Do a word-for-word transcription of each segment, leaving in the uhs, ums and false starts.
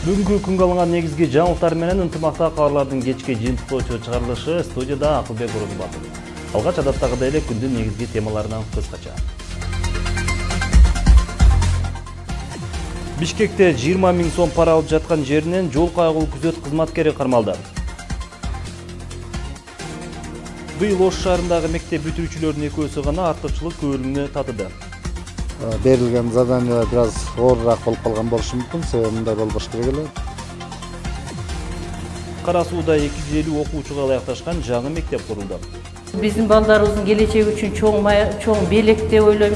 Бүгүнкү күнгө алынган негизги жаңылыктар менен ынтымакта кабарлардын кечки жыйынтыктоочу чыгарылышы студияда Акылбек Орозбатов. Алгач адаттагыдай эле күндүн негизги темаларынан кыскача. Бишкекте жыйырма миң сом пара алып жаткан жеринен жол кайгылуу күзөт кызматкери кармалды. Быйыл Ош шаарындагы мектеп бүтүүчүлөрүнүн экөөсү гана артыкчылык көбөлүмүнө татыды. Берилген задания biraz оорураак болуп калган болушу мүмкүн, себеби мындай болбош керек эле. Кара сууда эки жүз элүү окуучуга ылайыкташкан жаңы мектеп курулду. Биздин балдарыбыздын келечеги үчүн чоң чоң белек деп ойлойм.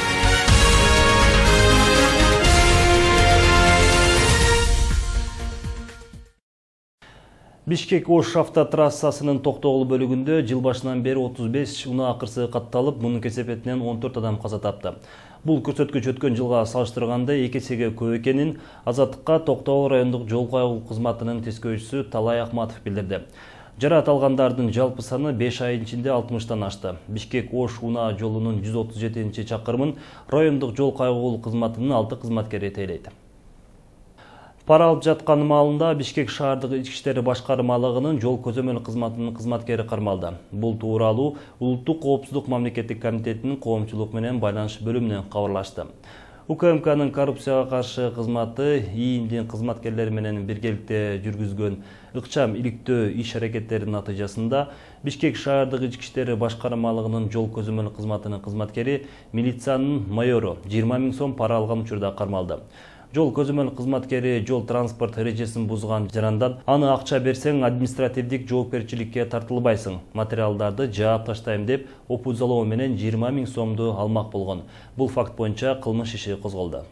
Бишкек-Ош автотрассасынын токтогул бөлүгүндө жыл башынан бери отуз беш унаа акырсы катталып, мунун кесепетинен он төрт адам каза тапты. Бул көрсөткүч өткөн жылга салыштырганда эки эсеге көп экенин Азаттыкка Токтогул райондук жол кайгылуу кызматынын тескөөчүсү Талай Акматов билдирди. Жарат алгандардын жалпы саны беш ай ичинде алтымыштан ашты. Бишкек-Ош унаа жолунун жүз отуз жетинчи чакырымын райондук жол кайгылуу кызматынын алты кызматкери тейлейт. Пара алып жаткан маалында Бишкек шаардык ички иштер башкармалыгынын жол көзөмөл кызматынын кызматкери кармалды. Бул тууралуу Улуттук коопсуздук мамлекеттик комитетинин коомчулук менен байланыш бөлүмүнөн кабарлашты. УКМКнын коррупцияга каршы кызматы ИИМдин кызматкерлери менен биргеликте жүргүзгөн ыкчам иликтөө иш-аракеттеринин натыйжасында Бишкек шаардык ички иштер башкармалыгынын жол көзөмөл кызматынын кызматкери милициянын майору жыйырма миң сом пара алган учурда кармалды. Жол көзөмөл кызматкери жол транспорт эрежесин бузган жарандан аны акча берсең административдик жоопкерчиликке тартылбайсың, материалдарды жаап таштайм деп опузалоо менен жыйырма миң сомду алмак болгон. Бул факт боюнча кылмыш иши козголду.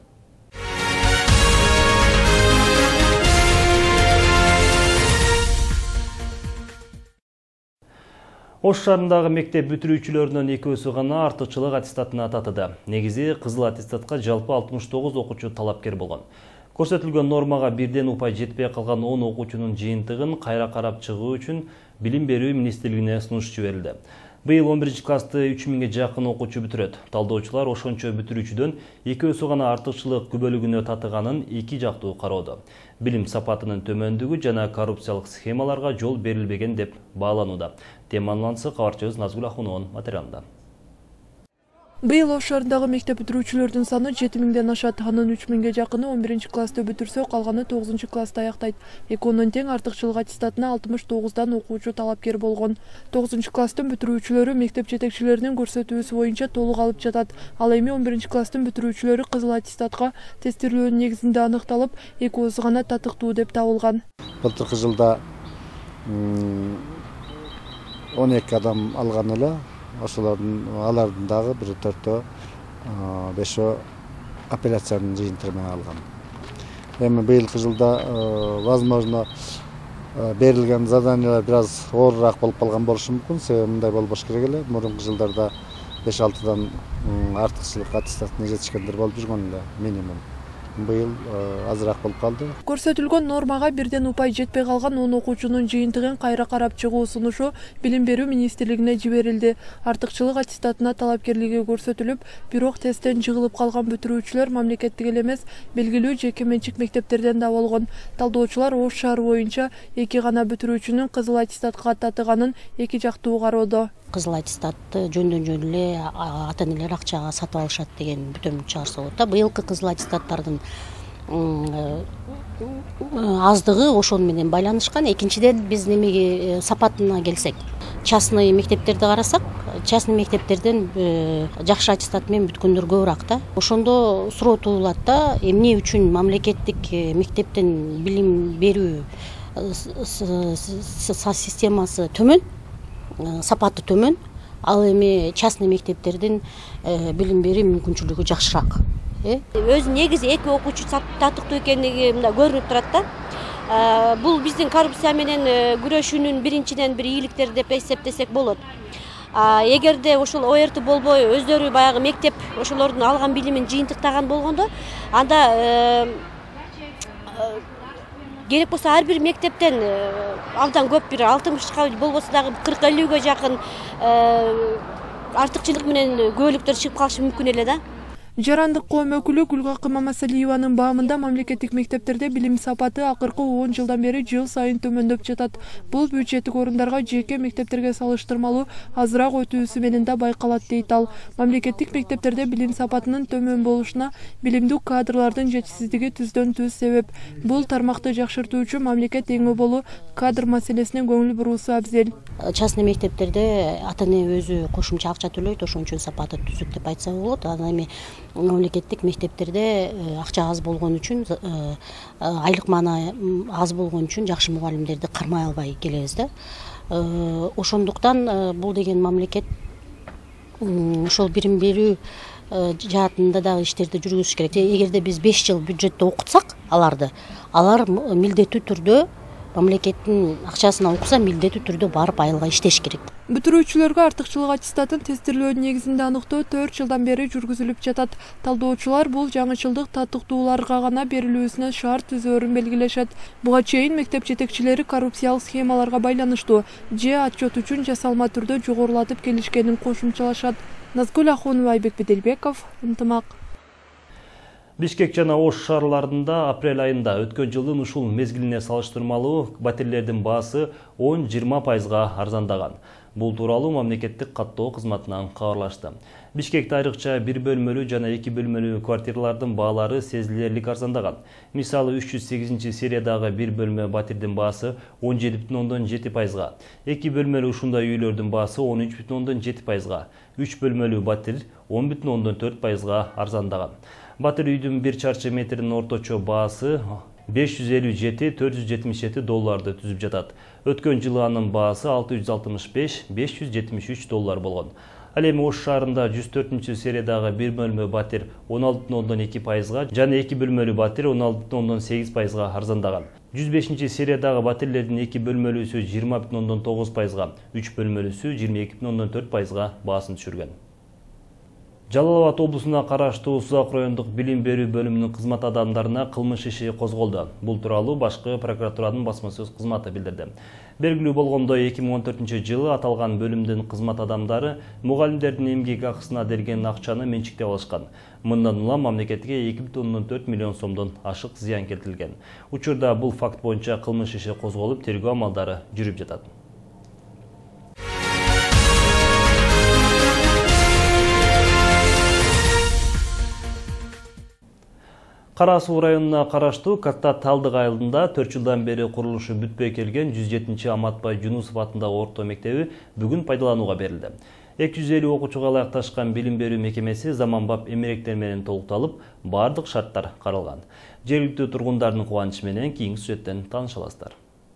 Ош шаарындагы мектеп бүтүрүүчүлөрүнүн экөөсү гана артыкчылык аттестатына татыды. Негизи кызыл аттестатка жалпы алтымыш тогуз окуучу талапкер болгон. Көрсөтүлгөн нормага бирден упай жетпей калган он окуучунун жыйынтыгын кайра карап чыгуу үчүн Билим берүү министрлигине сунуш жиберилди. Быйыл он биринчи классты үч миңге жакын окуучу бүтүрөт. Талдоочулар ошончо бүтүрүүчүдөн экөөсү гана артыкчылык күбөлүгүнө татыганын эки жактуу кароодо. Билим сапатынын төмөндүгү жана коррупциялык схемаларга жол берилбеген деп бааланууда. Теманлансы кабарчыбыз Назгүл Ахуновдун материалында. Быйыл Ош шаарындагы мектеп бүтүрүүчүлөрдүн саны жети миңден ашат. Анын үч миңге жакыны он биринчи классты бүтүрсө, калганы тогузунчу класста аяктайт. Экөөнүн тең артыкчылык аттестатына алтымыш тогуздан окуучу талапкер болгон. тогузунчу класстын бүтүрүүчүлөрү мектеп жетекчилеринин көрсөтүүсү боюнча толук алып жатат. Ал эми он биринчи класстын бүтүрүүчүлөрү кызыл аттестатка тестирлөөнүн негизинде аныкталып, экөөсү гана татыктуу деп табылган. Былтыркы жылда он эки адам алган эле. Ошолордун алардын дагы бир төртөө бешөө апелляциянын жыйынтыгы менен алган. Эми быйылкы жылда возможно берилген заданиялар biraz оорураак болуп калган болушу мүмкүн, себеби мындай болбош керек эле. Мурунку жылдарда беш алтыдан артыкчылык аттестатына жетишкендер болуп жүргөн эле минимум. Быйыл азыраак болуп калды. Көрсөтүлгөн нормага бирден упай жетпей калган он окуучунун жыйынтыгын кайра карап чыгуу сунушу Билим берүү министрлигине жиберилди. Артыкчылык аттестатына талапкерлиги көрсөтүлүп, бирок тесттен жыгылып калган бүтүрүүчүлөр мамлекеттик эле эмес, белгилүү жеке менчик мектептерден да болгон. Талдоочулар Ош шаары боюнча эки гана бүтүрүүчүнүн кызыл аттестатка татыганын эки жактуу кароодо. Кызыл аттестатты жөндөн жөн эле ата-энелер акчага сатып алышат деген бүтөм чыгарса болот да. Быйылкы кызыл аттестаттардын аздыгы ошону менен байланышкан. Экинчиден биз немеге сапатына келсек, частный мектептерди карасак, частный мектептерден жакшы аттестат менен бүткөндөр көбүрөөк да. Ошондо суроо туулат да, эмне үчүн мамлекеттик мектептен билим берүү системасы төмөн, сапаты төмөн, ал эми частный мектептердин билим берүү мүмкүнчүлүгү жакшыраак. Өз негизи эки окуучу татыктуу экендиги мында көрүнүп турат да. Бул биздин коррупция менен күрөшүүнүн биринчиден бир ийгиликтери деп эсептесек болот. Эгерде ошол о эр тэ болбой өздөрү баягы мектеп ошолордун алган билимин жыйынтыктаган болгондо, анда керек болсо ар бир мектептен абдан көп бир алтымышка болбосо дагы кырк элүүгө жакын артыкчылык менен көбөлүктөр чыгып калышы мүмкүн эле да. Жарандык коом өкүлү Гүлгакы Мамасалиеванын баамында мамлекеттик мектептерде билим сапаты акыркы он жылдан бери жыл сайын төмөндөп жатат. Бул бюджеттик орундарга жеке мектептерге салыштырмалуу азыраак өтүүсү менен да байкалат дейт ал. Мамлекеттик мектептерде билим сапатынын төмөн болушуна билимдүү кадрлардын жетишсиздиги түздөн түз себеп. Бул тармакты жакшыртуу үчүн мамлекет эң болуу кадр маселесине көңүл буруусу абзел. Частный мектептерде ата-эне өзү кошумча акча төлөйт, ошон үчүн сапаты түзүк деп айтса болот. Анан эми мамлекеттик мектептерде акча аз болгон үчүн, айлык маана аз болгон үчүн жакшы мугалимдерди кармай албай келебиз да. Ошондуктан бул деген мамлекет ошол билим берүү жаатында дагы иштерди жүргүзүш керек. Эгерде биз беш жыл бюджетте окутсак аларды, алар милдеттүү түрдө мамлекеттин акчасына окуса милдеттүү түрдө барып айылга иштеш керек. Бүтүрүүчүлөргө артыкчылык аттестатын тестирлөө негизинде аныктоо төрт жылдан бери жүргүзүлүп жатат. Талдоочулар бул жаңычылдык татыктууларга гана берилүүсүнө шарт түзөөрүн белгилешет. Буга чейин мектеп жетекчилери коррупциялык схемаларга байланыштуу же отчет үчүн жасалма түрдө жогорулатып келишкенин кошумчалашат. Назгүл Ахунова, Айбек Беделбеков, Ынтымак. Бишкек жана Ош шаарларында апрель айында өткөн жылдын ушул мезгилине салыштырмалуу батирлердин баасы он жыйырма пайызга арзандаган. Бул тууралуу мамлекеттик каттоо кызматынан кабарлашты. Бишкекте айрыкча бир бөлмөлүү жана эки бөлмөлүү квартиралардын баалары сезилерлик арзандаган. Мисалы үч жүз сегизинчи сериядагы бир бөлмө батирдин баасы он жети бүтүн ондон жети пайызга, эки бөлмөлүү ушундай үйлөрдүн баасы он үч бүтүн ондон жети пайызга, үч бөлмөлүү батир он бүтүн ондон төрт пайызга арзандаган. Батир үйдүн бир чарчы метринин орточо баасы беш жүз элүү жети төрт жүз жетимиш жети долларды түзүп жатат. Өткөн жылы анын баасы алты жүз алтымыш беш беш жүз жетимиш үч доллар болгон. Ал эми Ош шаарында жүз төртүнчү сериядагы бир бөлмө батир он алты бүтүн ондон эки пайызга жана эки бөлмөлүү батир он алты бүтүн ондон сегиз пайызга арзандаган. жүз бешинчи сериядагы батирлердин эки бөлмөлүүсү жыйырма бүтүн ондон тогуз пайызга, үч бөлмөлүүсү жыйырма эки бүтүн ондон төрт пайызга баасын түшүргөн. Жалал Абад облусуна караштуу Сузак райондук билим берүү бөлүмүнүн кызмат адамдарына кылмыш иши козголду. Бул тууралуу башкы прокуратуранын басма сөз кызматы билдирди. Белгилүү болгондой, эки миң он төртүнчү жылы аталган бөлүмдүн кызмат адамдары мугалимдердин эмгек акысына берген акчаны менчиктеп алышкан. Мындан улам мамлекетке эки бүтүн ондон төрт миллион сомдон ашык зыян келтирилген. Учурда бул факт боюнча кылмыш иши козголуп, тергөө амалдары жүрүп жатат. Кара Суу районуна караштуу Катта Талдык айылында төрт жылдан бери курулушу бүтпөй келген жүз жетинчи Аматбай Жунусов атындагы орто мектеби бүгүн пайдаланууга берилди. эки жүз элүү окуучуга ылайыкташкан билим берүү мекемеси заманбап эмеректер менен толукталып, бардык шарттар каралган. Жергиликтүү тургундардын кубанычы менен кийинки сюжеттен тааныша аласыздар.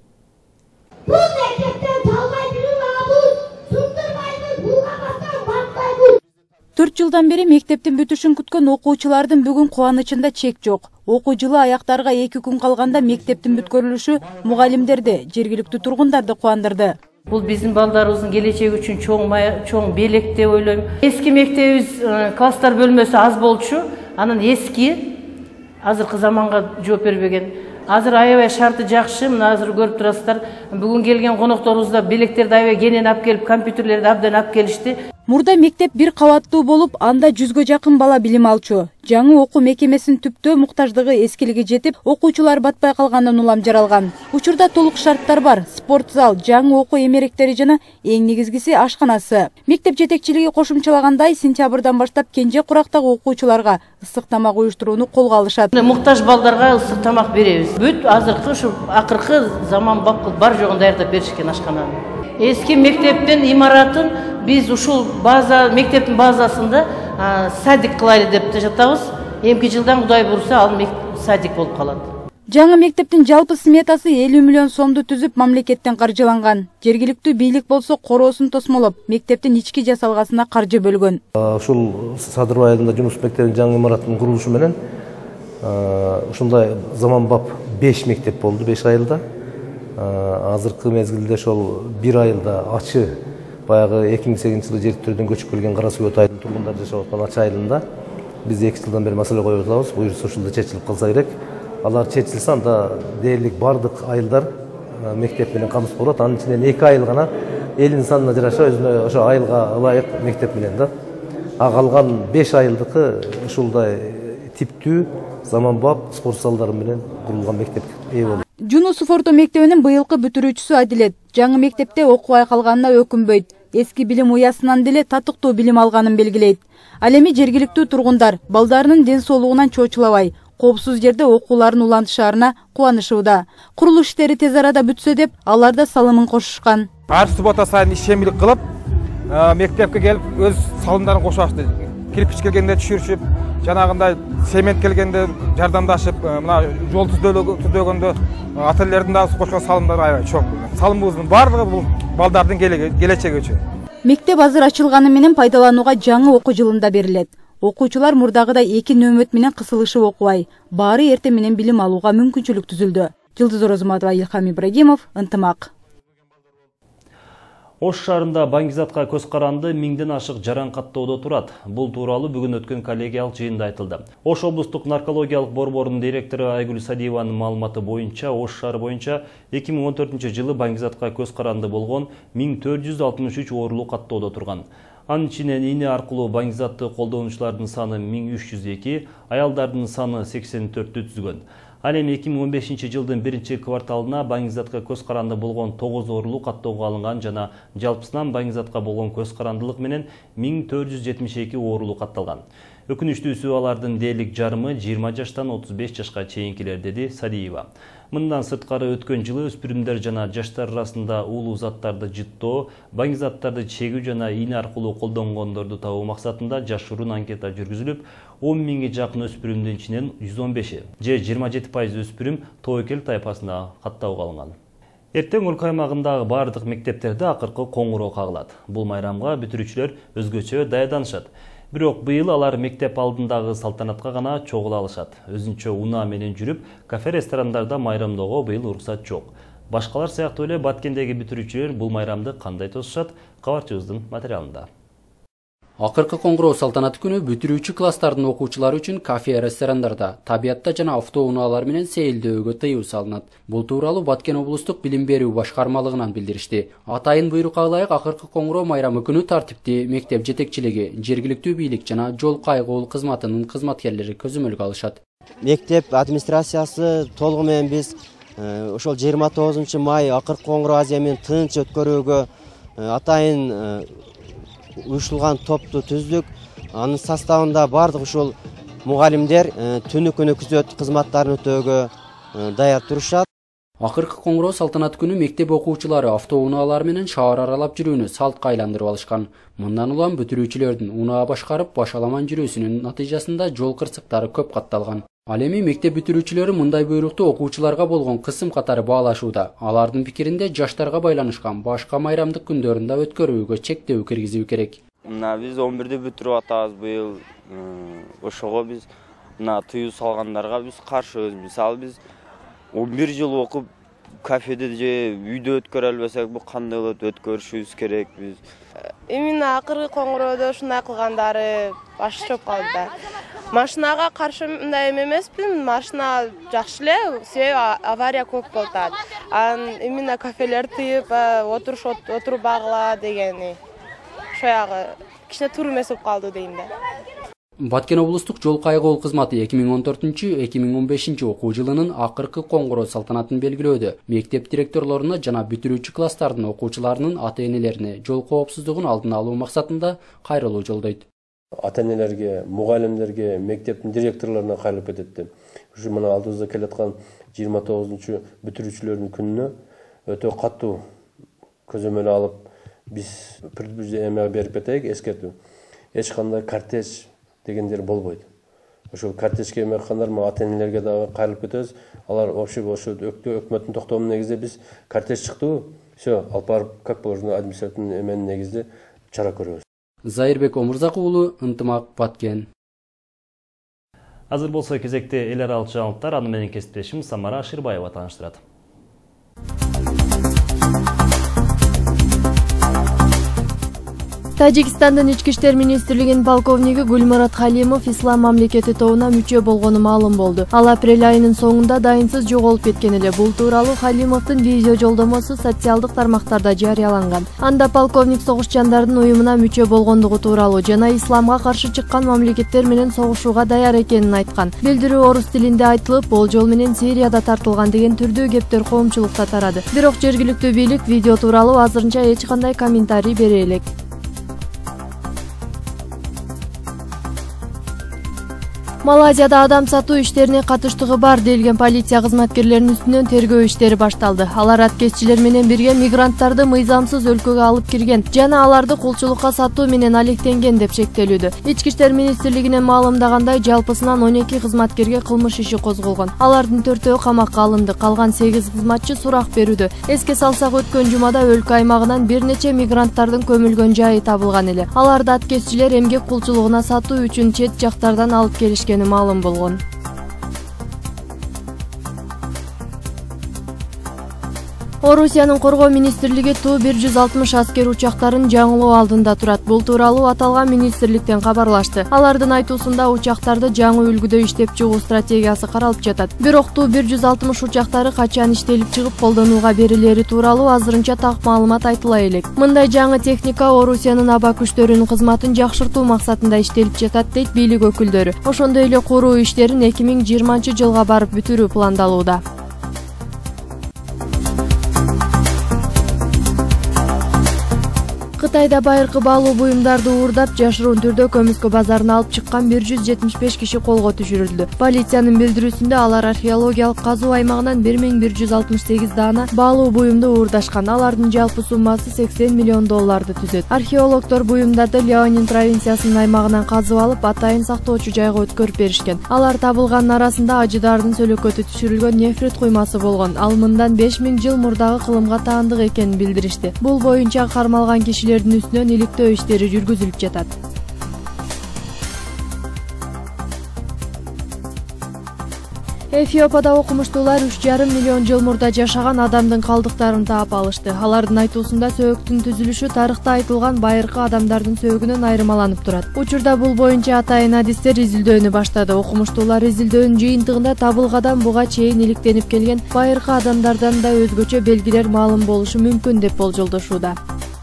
Бул мектептен салбай билим алабыз, суктурбайбыз, булга баскан батпайбыз. төрт жылдан бери мектептин бүтүшүн күткөн окуучулардын бүгүн кубанычында чек жок. Окуу жылы аяктарга эки күн калганда мектептин бүткөрүлүшү мугалимдерди, жергиликтүү тургундарды кубандырды. Бул биздин балдарыбыздын келечеги үчүн чоң чоң белек деп ойлойм. Эски мектебибиз класстар бөлмөсү аз болчу, анан эски азыркы заманга жооп бербеген. Азыр аябай шарты жакшы, мына азыр көрүп турасыздар. Бүгүн келген конокторубуз да белектерди аябай кенен алып келип, компьютерлерди абдан алып келишти. Мурда мектеп бир кабаттуу болуп, анда жүзгө жакын бала билим алчу. Жаңы окуу мекемесинин түптөө муктаждыгы эскилиги жетип, окуучулар батпай калгандан улам жаралган. Учурда толук шарттар бар: спорт зал, жаңы окуу эмеректери жана эң негизгиси ашканасы. Мектеп жетекчилиги кошумчалагандай, сентябрдан баштап кенже курактагы окуучуларга ысык тамак уюштурууну колго алышат. Муктаж балдарга ысык тамак беребиз. Бүт азыркы ушу акыркы заман бап бар жогун даярдап беришкен ашкананы. Эски мектептин имаратын биз ушул база мектептин базасында садик кылайлы деп жатабыз. Эмки жылдан Кудай бурса ал садик болуп калат. Жаңы мектептин жалпы сметасы элүү миллион сомду түзүп мамлекеттен каржыланган. Жергиликтүү бийлик болсо короосун тосмолоп, мектептин ички жасалгасына каржы бөлгөн. Ушул Садыр айылында Жунус мектебинин жаңы имаратынын курулушу менен ушундай заманбап беш мектеп болду, беш айылда. Азыркы мезгилде ошол бир айылда ачы баягы эки миң сегизинчи жылы жергиликтүүдөн көчүп келген Кара Суу айылынын тургундары жашап аткан ачы айылында биз эки жылдан бери маселе коюп атабыз. Буюрса ушулда чечилип калса керек. Алар чечилсе анда дээрлик бардык айылдар мектеп менен камсыз болот. Анын ичинен эки айыл гана элдин санына жараша өзүнө ошо айылга ылайык мектеп менен да. Ағалған беш айылдықы ушулдай типтүү заманбап спорт залдары менен курулган мектеп ээ болду. Жунусов орто мектебинин быйылкы бүтүрүүчүсү Адилет жаңы мектепте окубай калганына өкүнбөйт. Эски билим уясынан деле татыктуу билим алганын белгилейт. Ал эми жергиликтүү тургундар балдарынын ден соолугунан чочулабай, коопсуз жерде окууларын улантышаарына кубанышууда. Курулуш иштери тез арада бүтсө деп, алар да салымын кошушкан. Ар суббота сайын ишемилик кылып, мектепке келип өз салымдарын кошуп, кирпич келгенде түшүрүшүп, жанагындай семент келгенде жардамдашып, мына жол түзөгөндө ательлердин да кошкон салымдары аябай чоң. Салымыбыздын бардыгы бул балдардын келечеги үчүн. Мектеп азыр ачылганы менен пайдаланууга жаңы окуу жылында берилет. Окуучулар мурдагыдай эки нөмөт менен кысылышып окубай, баары эртең менен билим алууга мүмкүнчүлүк түзүлдү. Жылдыз Орозматова, Илхам Ибрагимов, Ынтымак. Ош шаарында Баңгизатка көз каранды миңден ашык жаран каттоодо турат. Бул тууралуу бүгүн өткөн коллегиялык жыйында айтылды. Ош облустук наркологиялык борборунун директору Айгүл Садиеванын маалыматы боюнча, Ош шаары боюнча эки миң он төртүнчү жылы Баңгизатка көз каранды болгон миң төрт жүз алтымыш үч оорулуу каттоодо турган. Анын ичинен ийне аркылуу Баңгизатты колдонуучулардын саны миң үч жүз эки, аялдардын саны сексен төрттү түзгөн. Ал эми эки миң он бешинчи жылдын биринчи кварталына Баңгизатка көз каранды болгон тогуз оорулуу каттоого алынган жана жалпысынан Баңгизатка болгон көз карандылык менен миң төрт жүз жетимиш эки оорулуу катталган. Өкүнүчтүүсү алардын дээрлик жарымы жыйырма жаштан отуз беш жашка чейинкилер, деди Садиева. Мындан сырткары өткөн жылы өспүрүмдөр жана жаштар арасында уулуу заттарды жыттоо, Баңгизаттарды чегүү жана ийне аркылуу колдонгондорду табуу максатында жашыруун анкета жүргүзүлүп, он миңге жакын өспүрүмдүн ичинен жүз он беши, же жыйырма жети пайыз өспүрүм тобокел тайпасына каттоого алынган. Эртең өлкө аймагындагы бардык мектептерде акыркы коңгуроо кагылат. Бул майрамга бүтүрүүчүлөр өзгөчө даярданышат. Бирок быйыл алар мектеп алдындагы салтанатка гана чогула алышат. Өзүнчө унаа менен жүрүп, кафе-ресторандарда майрамдоого быйыл уруксат жок. Башкалар сыяктуу эле Баткендеги бүтүрүүчүлөр бул майрамды кандай тосушат? Кабарчыбыздын материалында. Акыркы коңгуроо салтанаты күнү бүтүрүүчү класстардын окуучулары үчүн кафе-ресторандарда, табиатта жана автоунаалар менен сейилдөөгө тыюу салынат. Бул тууралуу Баткен облустук билим берүү башкармалыгынан билдиришти. Атайын буйрукка ылайык акыркы коңгуроо майрамы күнү тартипти мектеп жетекчилиги, жергиликтүү бийлик жана жол кайгоол кызматынын кызматкерлери көзөмөлгө алышат. Мектеп администрациясы толугу менен биз ошол жыйырма тогузунчу май акыркы коңгуроо азия менен тынч өткөрүүгө атайын уюштурулган топту түздүк. Анын составында бардык ушул мугалимдер түнү күнү күзөт кызматтарын өтөөгө даяр турушат. Акыркы коңгуроо салтанат күнү мектеп окуучулары автоунаалар менен шаар аралап жүрүүнү салтка айландырып алышкан. Мындан улам бүтүрүүчүлөрдүн унаа башкарып башаламан жүрүүсүнүн натыйжасында жол кырсыктары көп катталган. Ал эми мектеп бүтүрүүчүлөрү мындай буйрукту окуучуларга болгон кысым катары баалашууда. Алардын пикиринде жаштарга байланышкан башка майрамдык күндөрүндө өткөрүүгө чектөө киргизүү керек. Мына биз он бирде бүтүрүп атабыз быйыл. Ошого биз мына тыюу салгандарга биз каршыбыз. Мисалы биз он бир жыл окуп кафеде же үйдө өткөрө албасак, бу кандай болот, өткөрүшүбүз керек биз. Именно акыркы коңгуроодо ушундай кылгандары башы чоп калды. Машинага каршы мындай эмеспин, машина жакшы эле, себеби авария көп болот. Анан именно кафелер тыйып, отуруш отурбагыла дегени. Ошоягы кичине туура эмес болуп калды дейм да. Баткен облустук жол кайгоол кызматы эки миң он төртүнчү — эки миң он бешинчи окуу жылынын акыркы коңгуроо салтанатын белгилөөдө мектеп директорлоруна жана бүтүрүүчү класстардын окуучуларынын ата-энелерине жол коопсуздугун алдын алуу максатында кайрылуу жолдойт. Ата-энелерге, мугалимдерге, мектептин директорлоруна кайрылып кетет. Ушу мына алдыбызда келаткан жыйырма тогузунчу бүтүрүүчүлөрдүн күнүнө өтө катуу көзөмөл алып, биз эме берип кетейик, эскертүү. Эч кандай кортеж дегендер болбойт. Ошол кортежге эме кылгандар ата-энелерге дагы кайрылып кетебиз. Алар вообще ошо өкмөттүн токтомунун негизинде биз кортеж чыктыбы, все, алып барып как положено административный эменин негизинде чара көрөбүз. Зайырбек Омурзак уулу, Ынтымак, Баткен. Азыр болсо кезекте эл аралык жаңылыктар, аны менен кесиптешим Самара Аширбаева тааныштырат. Тажикстандын ички иштер министрлигинин полковниги Гулмурат Халимов ислам мамлекети тобуна мүчө болгону маалым болду. Ал апрель айынын соңунда дайынсыз жоголуп кеткен эле. Бул тууралуу Халимовдун видео жолдомосу социалдык тармактарда жарыяланган. Анда полковник согушчандардын уюмуна мүчө болгондугу тууралуу жана исламга каршы чыккан мамлекеттер менен согушууга даяр экенин айткан. Билдирүү орус тилинде айтылып, болжол менен Сирияда тартылган деген түрдүү кептер коомчулукта тарады. Бирок жергиликтүү бийлик видео тууралуу азырынча эч кандай комментарий бере элек. Малайзияда адам сатуу иштерине катыштыгы бар делген полиция кызматкерлеринин үстүнөн тергөө иштери башталды. Алар аткезчилер менен бирге мигранттарды мыйзамсыз өлкөгө алып кирген жана аларды кулчулукка сатуу менен алектенген деп шектелүүдө. Ички иштер министрлигинен маалымдагандай, жалпысынан он эки кызматкерге кылмыш иши козголгон. Алардын төртөө камакка алынды, калган сегиз кызматчы сурак берүүдө. Эске салсак, өткөн жумада өлкө аймагынан бир нече мигранттардын көмүлгөн жайы табылган эле. Аларды аткезчилер эмгек кулчулугуна сатуу үчүн чет жактардан алып келишкен маалым болгон. Орусиянын коргоо министрлиги Ту бир жүз алтымыш аскер учактарын жаңылоо алдында турат. Бул тууралуу аталган министрликтен кабарлашты. Алардын айтуусунда учактарды жаңы үлгүдө иштеп чыгуу стратегиясы каралып жатат. Бирок Ту бир жүз алтымыш учактары качан иштелип чыгып колдонууга берилери тууралуу азырынча так маалымат айтыла элек. Мындай жаңы техника Орусиянын аба күчтөрүнүн кызматын жакшыртуу максатында иштелип жатат, дейт бийлик өкүлдөрү. Ошондой эле куруу иштерин эки миң жыйырманчы жылга барып бүтүрүү пландалууда. Кытайда байыркы баалуу буюмдарды уурдап, жашыруун түрдө көмүскө базарына алып чыккан бир жүз жетимиш беш киши колго түшүрүлдү. Полициянын билдирүүсүндө алар археологиялык казуу аймагынан бир миң бир жүз алтымыш сегиз даана баалуу буюмду уурдашкан. Алардын жалпы суммасы сексен миллион долларды түзөт. Археологдор буюмдарды Леонин провинциясынын аймагынан казып алып, атайын сактоочу жайга өткөрүп беришкен. Алар табылганын арасында ажыдардын сөлөкөтү түшүрүлгөн нефрит куймасы болгон. Ал мындан беш миң жыл мурдагы кылымга таандык экенин билдиришти. Бул боюнча кармалган кишилер үстүнөн иликтөө иштери жүргүзүлүп жатат. Эфиопияда окумуштуулар үч жарым миллион жыл мурда жашаган адамдын калдыктарын таап алышты. Алардын айтуусунда сөөктүн түзүлүшү тарыхта айтылган байыркы адамдардын сөөгүнөн айырмаланып турат. Учурда бул боюнча атайын адистер изилдөөнү баштады. Окумуштуулар изилдөөнүн жыйынтыгында табылгадан буга чейин иликтенип келген байыркы адамдардан да өзгөчө белгилер маалым болушу мүмкүн деп болжолдошууда.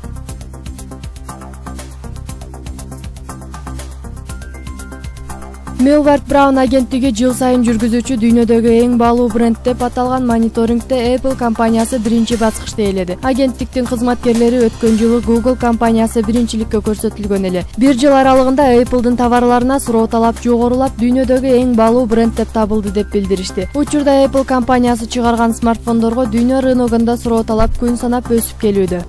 Мелвард Браун агенттиги жыл сайын жүргүзүүчү дүйнөдөгү эң баалуу бренд деп аталган мониторингде Apple компаниясы биринчи баскычта ээледи. Агенттиктин кызматкерлери өткөн жылы Google компаниясы биринчиликке көрсөтүлгөн эле. Бир жыл аралыгында Apple'дын товарларына суроо талап жогорулап, дүйнөдөгү эң баалуу бренд деп табылды деп билдиришти. Учурда Apple компаниясы чыгарган смартфондорго дүйнө рыногунда суроо талап күн санап өсүп келүүдө.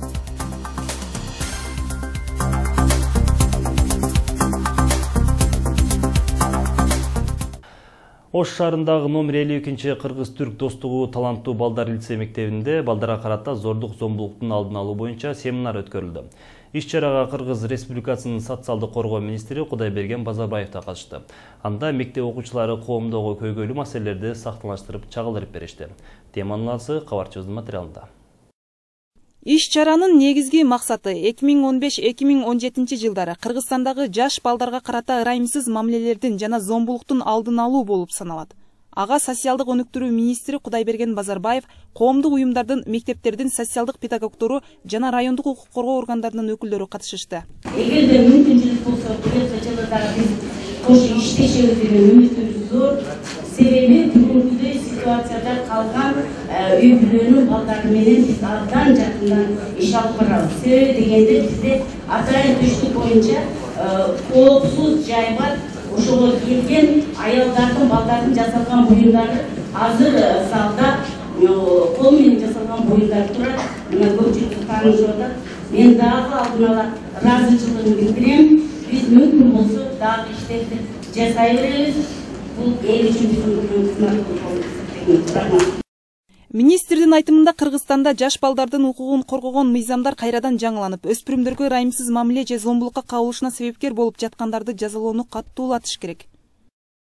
Ош шаарындагы номер элүү экинчи Кыргыз-Түрк достугу таланттуу балдар лицей мектебинде балдарга карата зордук зомбулуктун алдын алуу боюнча семинар өткөрүлдү. Иш-чарага Кыргыз Республикасынын социалдык коргоо министри Кудайберген Базарбаев да катышты. Анда мектеп окуучулары коомдогу көйгөйлүү маселелерди сакталаштырып чагылдырып беришти. Теманын алысы кабарчыбыздын материалында. Иш-чаранын негизги максаты эки миң он беш эки миң он жетинчи жылдары Кыргызстандагы жаш балдарга карата ырайымсыз мамилелердин жана зомбулуктун алдын алуу болуп саналат. Ага социалдык өнүктүрүү министри Кудайберген Базарбаев коомдук уюмдардын, мектептердин социалдык педагогдору жана райондук укук коргоо органдарынын өкүлдөрү катышышты. Эгерде мүмкүнчүлүк болсо, келесі жылы дагы биз кош иштешебиз деген үмүтүбүз зор. Себеби бүгүнкүдөй ситуацияда калган үй бүлөнүн балдары менен биз абдан жакындан иш алып барабыз. Себеби дегенде бизде атайын түштүк боюнча коопсуз жай бар. Ошого келген аялдардын, балдардын жасалган буюмдары азыр салда кол менен жасалган буюмдар турат. Мына көпчүлүк таанышып атат. Мен дагы алдын ала ыраазычылыгымды билдирем. Биз мүмкүн болсо дагы иштерди жасай беребиз. Бул эл үчүн биздин кызмат болот. Министрдин айтымында Кыргызстанда жаш балдардын укугун коргогон мыйзамдар кайрадан жаңыланып, өспүрүмдөргө ырайымсыз мамиле же зомбулукка кабылышына себепкер болуп жаткандарды жазалоону каттуулатыш керек.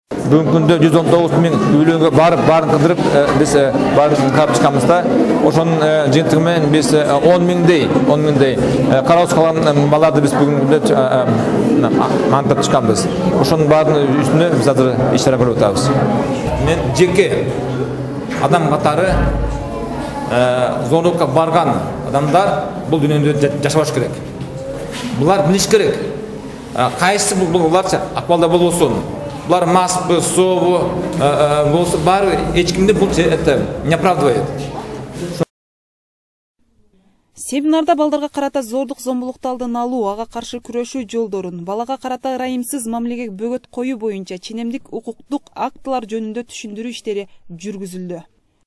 Бүгінгі күнде жүз он тоғыз мың үйлерге барып, барын қыдырып, біз барын қарап шыққанымызда, ошоның жиынтығымен біз он мыңдей, он мыңдей қараусыз қалған баларды біз бүгінгі күнде анықтап шыққанбыз. Ошоның барын үстіне біз азыр иш-шара көріп отырмыз. Мен жеке адам қатары зорлыққа барған адамдар бұл дүниеде жашабаш керек. Бұлар біліш керек. Қайсысы бұларша ақпалда болсын. Бұлар мас, совы болсы бар, ешкімді бұл не оправдывает. Семинарда балдарга карата зордук зомбулукту алдын алуу, ага каршы күрөшүү жолдорун, балага карата ырайымсыз мамилеге бөгөт коюу боюнча ченемдик укуктук актылар жөнүндө түшүндүрүү иштери жүргүзүлдү.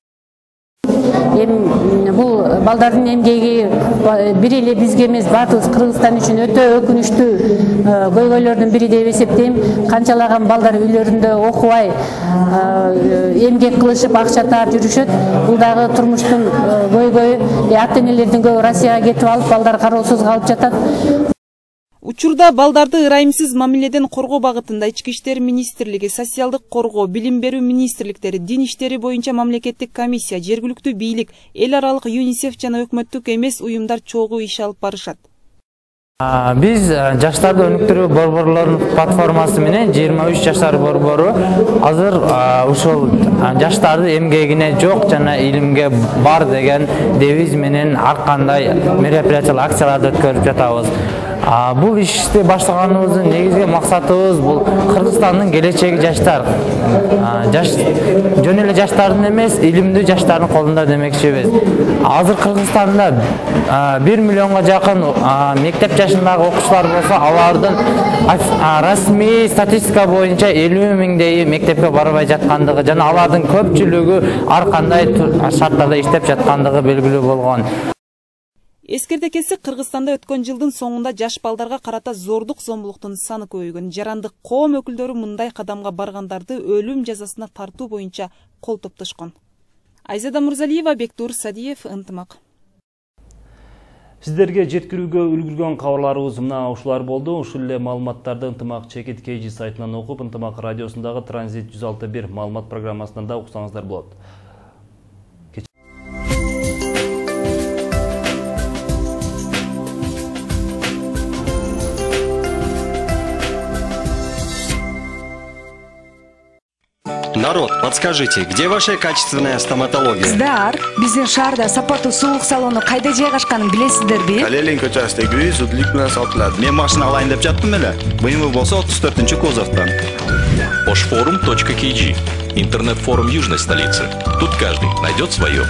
Бул балдардын эмгеги бир эле бизге эмес, бардыгыбыз Кыргызстан үчүн өтө өкүнүчтүү көйгөйлөрдүн бири деп эсептейм. Канчалаган балдар үйлөрүндө окубай, эмгек кылышып акча таап жүрүшөт. Бул дагы турмуштун көйгөйү. Ата энелердин көбү Россияга кетип алып, балдар кароосуз калып жатат. Учурда балдарды ырайымсыз мамиледен коргоо багытында Ички иштер министрлиги, социалдык коргоо, билим берүү министрликтери, дин иштери боюнча мамлекеттик комиссия, жергиликтүү бийлик, эл аралык ЮНИСЕФ жана өкмөттүк эмес уюмдар чогуу иш алып барышат. Биз жаштарды өнүктүрүү борборлорунун платформасы менен жыйырма үч жаштар борбору азыр ушул жаштарды эмгегине жок жана илимге бар деген девиз менен ар кандай мероприятиялар, акцияларды өткөрүп жатабыз. Бул ишти баштаганыбыздын негизги максатыбыз бул Кыргызстандын келечеги жаштар. Жаш жөн эле жаштардын эмес, илимдүү жаштардын колунда демекчибиз. Азыр Кыргызстанда бир миллионго жакын мектеп жашындагы окуучулар болсо, алардын расмий статистика боюнча элүү миңдейи мектепке барбай жаткандыгы жана алардын көпчүлүгү ар кандай шарттарда иштеп жаткандыгы белгилүү болгон. Эскерте кетсек, Кыргызстанда өткөн жылдын соңунда жаш балдарга карата зордук зомбулуктун саны көбөйгөн. Жарандык коом өкүлдөрү мындай кадамга баргандарды өлүм жазасына тартуу боюнча кол топтошкон. Айзада Мурзалиева, Бектур Садиев, Ынтымак. Сиздерге жеткирүүгө үлгүргөн кабарларыбыз мына ушулар болду. Ушул эле маалыматтарды Ынтымак Чекит Кей Жи сайтынан окуп, Ынтымак радиосундагы Транзит жүз алты бир маалымат программасынан да уксаңыздар болот. Народ, подскажите, где ваша качественная стоматология? Здар, биздин шаарда сапаттуу сулук салону кайда жайгашканын билесиздерби? Калелин көчөсүндөгү үй зудлик менен сатылат. Мен машина алайын деп жаттым эле. Буюму болсо отуз төртүнчү кузовтан. Ошфорум точка кей джи. Интернет-форум южной столицы. Тут каждый найдет свое.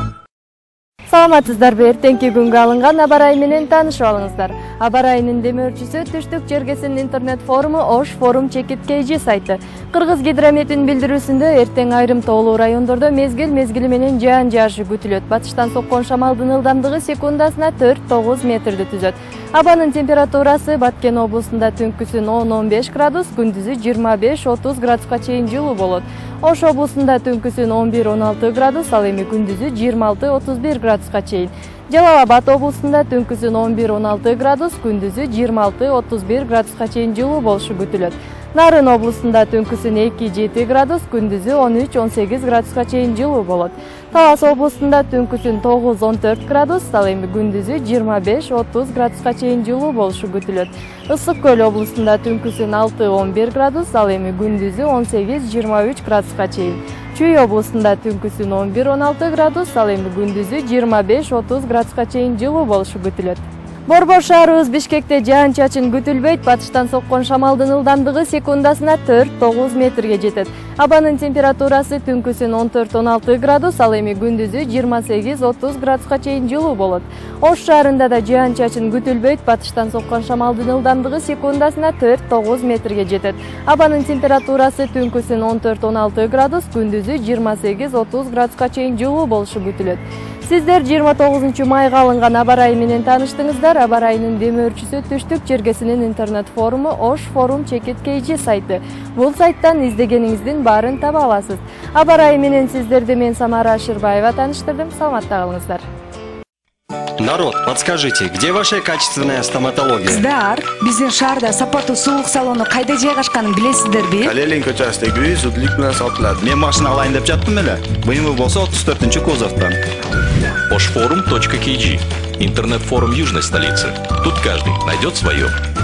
Саламатсыздарбы, эртеңки күнгө алынган аба ырайы менен таанышып алыңыздар. Аба ырайынын демөөрчүсү түштүк жергесинин интернет форуму Ош форум Чекит Кей Жи сайты. Кыргыз гидрометинин билдирүүсүндө эртең айрым тоолуу райондордо мезгил мезгили менен жаан жаашы күтүлөт. Батыштан соккон шамалдын ылдамдыгы секундасына төрт тогуз метрди түзөт. Абанын температурасы Баткен облусунда түнкүсүн он он беш градус, күндүзү жыйырма беш отуз градуска чейин жылуу болот. Ош облусунда түнкүсүн он бир он алты градус, ал эми күндүзү жыйырма алты отуз бир градуска чейин. Жалал Абад облусунда түнкүсүн он бир он алты градус, күндүзү жыйырма алты отуз бир градуска чейин жылуу болушу күтүлөт. Нарын облусунда түнкүсүн эки жети градус, күндүзү он үч он сегиз градуска чейин жылуу болот. Талас облусунда түнкүсүн тогуз он төрт градус, ал эми күндүзү жыйырма беш отуз градуска чейин жылуу болушу күтүлөт. Ысык көл облусунда түнкүсүн алты он бир градус, ал эми күндүзү он сегиз жыйырма үч градуска чейин. Чүй облусунда түнкүсүн он бир он алты градус, ал эми күндүзү жыйырма беш отуз градуска чейин жылуу болушу күтүлөт. Борбор шаарыбыз Бишкекте жаан-чачын күтүлбөйт. Батыштан соккон шамалдын ылдамдыгы секундасына төрт тогуз метрге жетет. Абанын температурасы түнкүсүн он төрт он алты градус, ал эми күндүзү жыйырма сегиз отуз градуска чейин жылуу болот. Ош шаарында да жаан-чачын күтүлбөйт. Батыштан соккон шамалдын ылдамдыгы секундасына төрт тогуз метрге жетет. Абанын температурасы түнкүсүн он төрт он алты градус, күндүзү жыйырма сегиз отуз градуска чейин жылуу болушу күтүлөт. Сиздер жыйырма тогузунчу майга алынган аба ырайы менен тааныштыңыздар. Аба ырайынын демөөрчүсү түштүк жергесинин интернет форуму Ош форум Чекит Кей Жи сайты. Бул сайттан издегениңиздин баарын таба аласыз. Аба ырайы менен сиздерди мен Самара Ашырбаева тааныштырдым. Саламатта калыңыздар. Народ, подскажите, где ваша качественная стоматология? Кыздар, биздин шаарда сапаттуу сулук салону кайда жайгашканын билесиздерби? Калелин көчасындагы үй зудлик менен сатылат. Мен машина алайын деп жаттым эле. Буюму болсо отуз төртүнчү кузовтан. Ошфорум точка кей джи. Интернет-форум южной столицы. Тут каждый найдет свое.